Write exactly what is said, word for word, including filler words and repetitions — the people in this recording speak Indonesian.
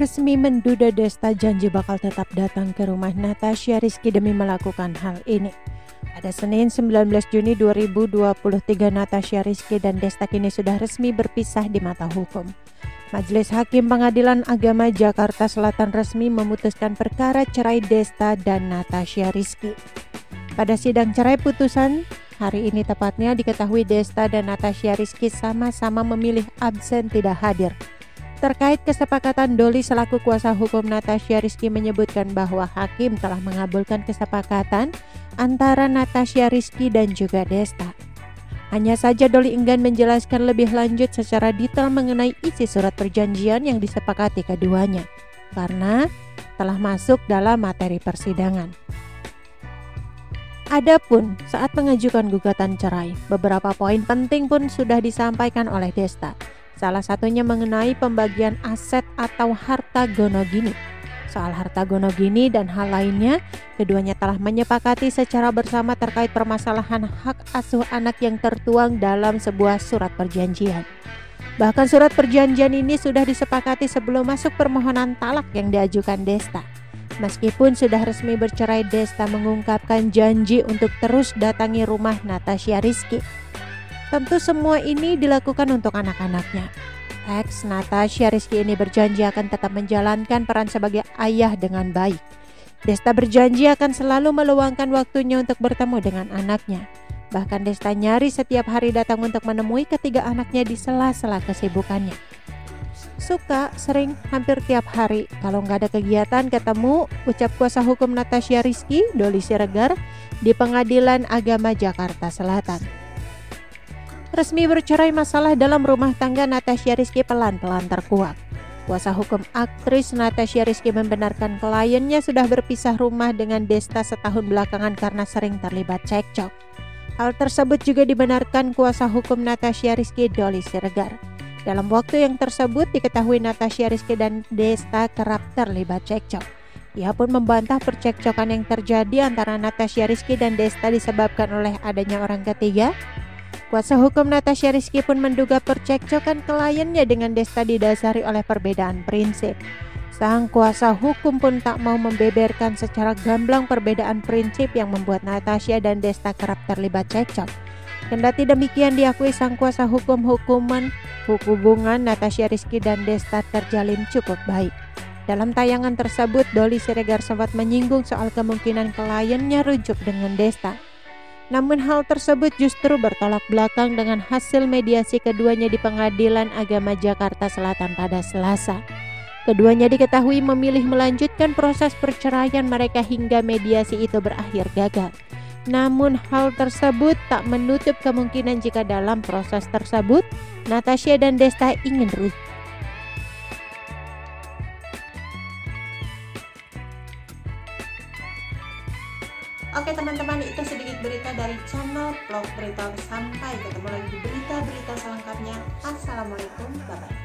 resmi menduda Desta janji bakal tetap datang ke rumah Natasha Rizky demi melakukan hal ini. Pada Senin sembilan belas Juni dua ribu dua puluh tiga, Natasha Rizky dan Desta kini sudah resmi berpisah di mata hukum. Majelis Hakim Pengadilan Agama Jakarta Selatan resmi memutuskan perkara cerai Desta dan Natasha Rizky. Pada sidang cerai putusan hari ini tepatnya diketahui Desta dan Natasha Rizky sama-sama memilih absen tidak hadir. Terkait kesepakatan, Doli selaku kuasa hukum Natasha Rizky menyebutkan bahwa hakim telah mengabulkan kesepakatan antara Natasha Rizky dan juga Desta. Hanya saja Doli enggan menjelaskan lebih lanjut secara detail mengenai isi surat perjanjian yang disepakati keduanya, karena telah masuk dalam materi persidangan. Adapun saat mengajukan gugatan cerai, beberapa poin penting pun sudah disampaikan oleh Desta. Salah satunya mengenai pembagian aset atau harta gonogini. Soal harta gonogini dan hal lainnya, keduanya telah menyepakati secara bersama terkait permasalahan hak asuh anak yang tertuang dalam sebuah surat perjanjian. Bahkan surat perjanjian ini sudah disepakati sebelum masuk permohonan talak yang diajukan Desta. Meskipun sudah resmi bercerai, Desta mengungkapkan janji untuk terus datangi rumah Natasha Rizky. Tentu semua ini dilakukan untuk anak-anaknya. Ex Natasha Rizky ini berjanji akan tetap menjalankan peran sebagai ayah dengan baik. Desta berjanji akan selalu meluangkan waktunya untuk bertemu dengan anaknya. Bahkan Desta nyaris setiap hari datang untuk menemui ketiga anaknya di sela-sela kesibukannya. Suka, sering, hampir tiap hari. Kalau nggak ada kegiatan ketemu, ucap kuasa hukum Natasha Rizky, Doli Siregar, di Pengadilan Agama Jakarta Selatan. Resmi bercerai, masalah dalam rumah tangga Natasha Rizky pelan-pelan terkuak. Kuasa hukum aktris Natasha Rizky membenarkan kliennya sudah berpisah rumah dengan Desta setahun belakangan karena sering terlibat cekcok. Hal tersebut juga dibenarkan kuasa hukum Natasha Rizky, Doli Siregar. Dalam waktu yang tersebut diketahui Natasha Rizky dan Desta kerap terlibat cekcok. Ia pun membantah percekcokan yang terjadi antara Natasha Rizky dan Desta disebabkan oleh adanya orang ketiga. Kuasa hukum Natasha Rizky pun menduga percekcokan kliennya dengan Desta didasari oleh perbedaan prinsip. Sang kuasa hukum pun tak mau membeberkan secara gamblang perbedaan prinsip yang membuat Natasha dan Desta kerap terlibat cekcok. Kendati demikian, diakui sang kuasa hukum hukuman hubungan Natasha Rizky dan Desta terjalin cukup baik. Dalam tayangan tersebut, Doli Siregar sempat menyinggung soal kemungkinan kliennya rujuk dengan Desta. Namun hal tersebut justru bertolak belakang dengan hasil mediasi keduanya di Pengadilan Agama Jakarta Selatan pada Selasa. Keduanya diketahui memilih melanjutkan proses perceraian mereka hingga mediasi itu berakhir gagal. Namun hal tersebut tak menutup kemungkinan jika dalam proses tersebut Natasha dan Desta ingin rujuk. Oke teman-teman, itu sedikit berita dari channel Vlog Berita. Sampai ketemu lagi di berita-berita selengkapnya. Assalamualaikum, bye-bye.